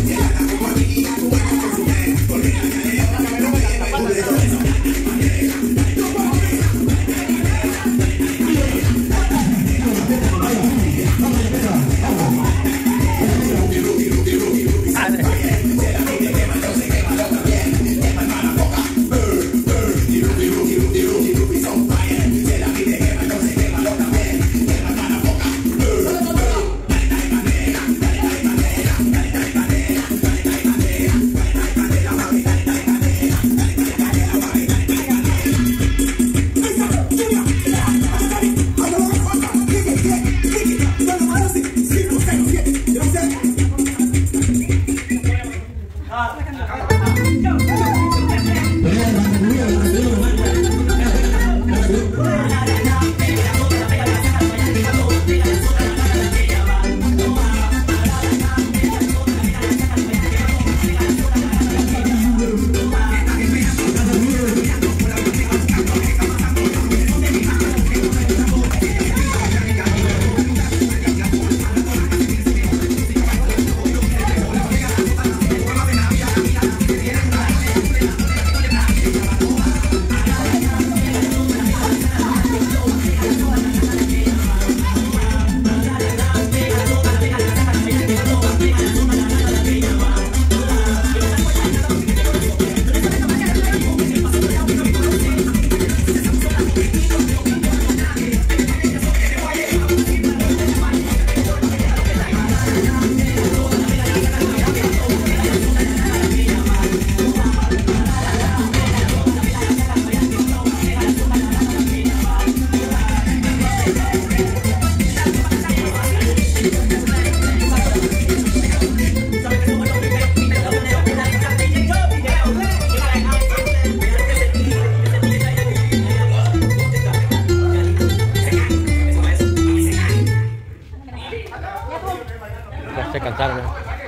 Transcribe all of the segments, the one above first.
Ya se cansaron.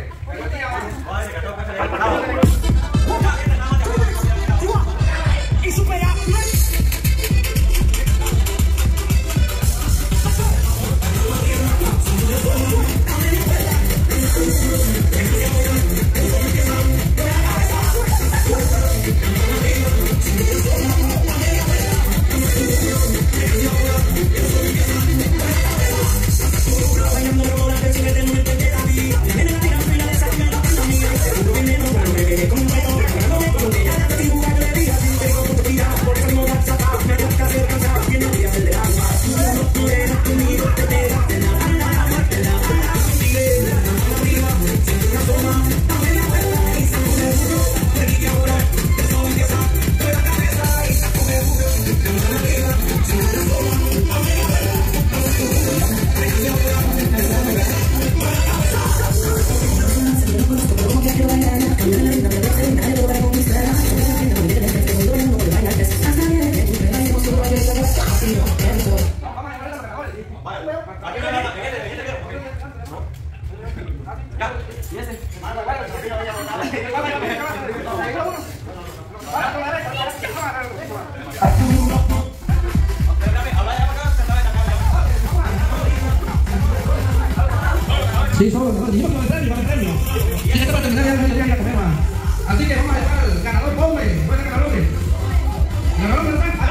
Sí, solo dijimos que va a premio. Y esto para terminar ya comer más. Así que vamos a dejar al ganador hombre. ¿Cuál es el ganador? ¿Ganador de la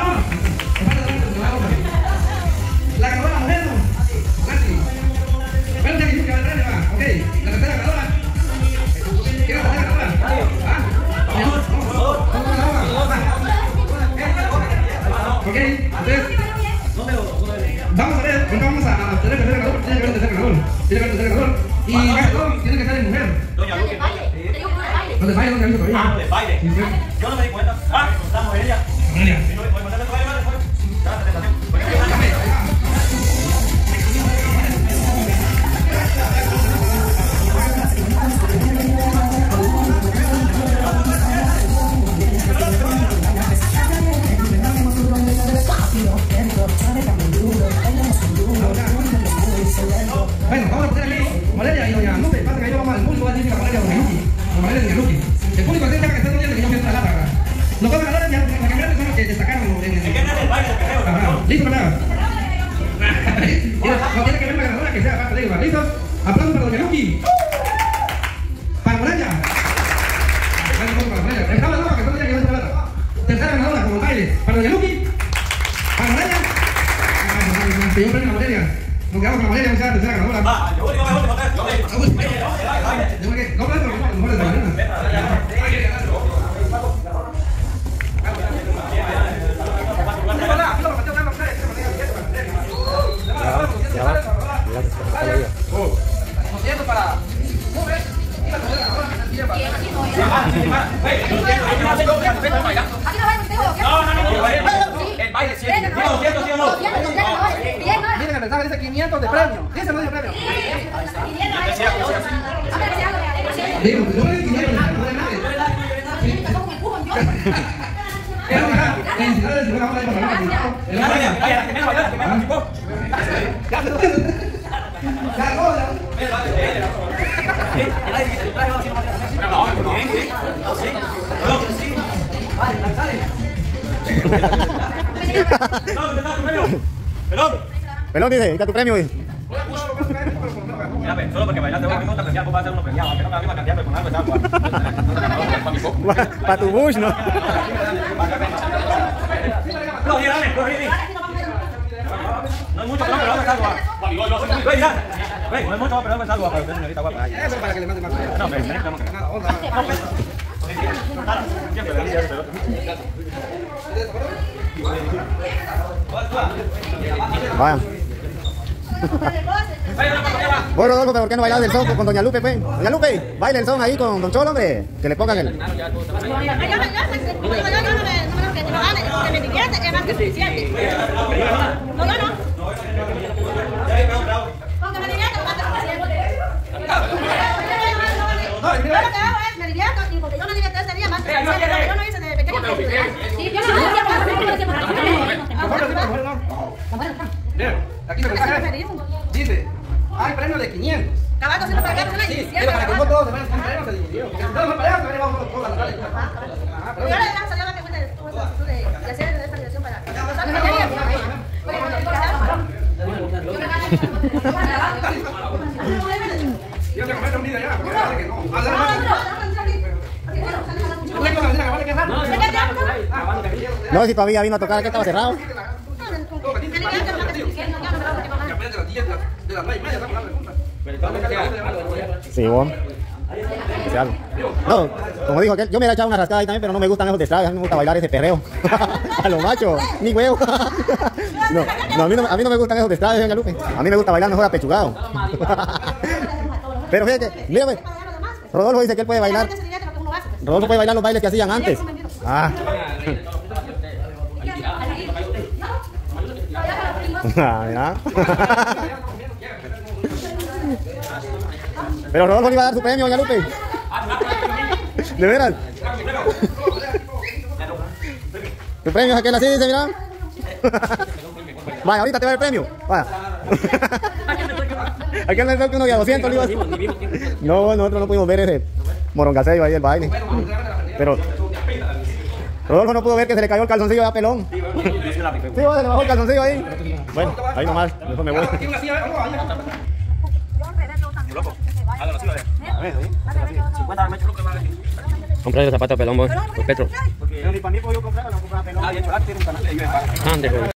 la ganadora mujer, ¿no? Nancy. Bueno, ya dijimos que va a premio, va. Ok, la tercera ganadora. ¿Quién es la tercera ganadora? ¿Ah? Ok, entonces vamos a ver, vamos a tener el tercer ganador, tiene que haber el tercer ganador. Tiene que haber el tercer ganador. Y ganador tiene que ser en mujer. Doña Luque. No de baile, no de todavía. Ah, de baile. Yo no me di cuenta. Ah, está Morelia. Morelia. Bueno, vamos a poner aquí Morelia y Doña Lupe. Pasa que ahí vamos al público, va a decir que Morelia y Doña Luque. Morelia y Doña Luque. El público tiene que estar viendo que yo quiero la lata. Los dos ganadores, la primera son los que destacaron en el. del baile, creo. ¿Listo para nada? No tiene que ver la ganadora que sea aparte de ella. ¿Listos? Aplausos para Doña Luque. Para Morelia. quedamos con la Valeria, que sea la tercera ganadora. Va, yo voy. No, pero no de mañana. El baile, ¿sí o no? Miren el mensaje, dice 500 de premio. Dice, no dice premio. Digo, yo le digo 500. Pelón dice, está tu premio, güey. Mira, solo porque bailaste hoy mismo te premiamos, va a ser uno premiado, aunque no me la misma cantidad, pero con algo está Para tu bush, ¿no? No es mucho, pero vamos a salvar. No es mucho, pero vamos a salvar para usted, señorita guapa. Eso para que le mande más. No, Vaya. Vos, Rodolfo, ¿por qué no bailas el son con Doña Lupe, pues? Doña Lupe, baile el son ahí con Don Cholo, hombre. Que le pongan el... Me divierto y porque yo me divierto ese día más. Yo no hice de pequeño. Sí, yo Aquí dice, hay premio de 500. Caballo siempre para acá, Sí, pero para que no todos se vayan con premios se dividió. Porque si todos van para allá, se van a todas las tardes. Pero yo le dejaba salir a la que fue de hacer esta dirección para Yo te comento un video ya, porque parece que no. No, si todavía vino a tocar, que estaba cerrado. Sí, bueno. No, como dijo aquel, yo me hubiera echado una rascada ahí también, pero no me gustan esos destraves, a mí me gusta bailar ese perreo. A los machos, ni huevo. No, a mí no me gustan esos destraves, Doña Lupe. A mí me gusta bailar mejor apechugado. Pero fíjate, mírame, Rodolfo dice que él puede bailar. Rodolfo puede bailar los bailes que hacían antes. Ah. Mira. Pero Rodolfo le iba a dar su premio, Doña Lupe. ¿De veras? Tu premio es aquel así, dice, mira. Vaya, ahorita te va el premio. Vaya. Aquel le dio uno de a 200 libras. No, nosotros no pudimos ver ese morongaseo ahí del baile. Pero Rodolfo no pudo ver que se le cayó el calzoncillo a Pelón. Sí, se le bajó el calzoncillo ahí. Bueno, ahí nomás, mejor me voy. Compré los zapatos a Pelón, voy, por Petro. Porque ni para mí puedo comprar, no comprar Pelón. Ah, de hecho, tiene un canal de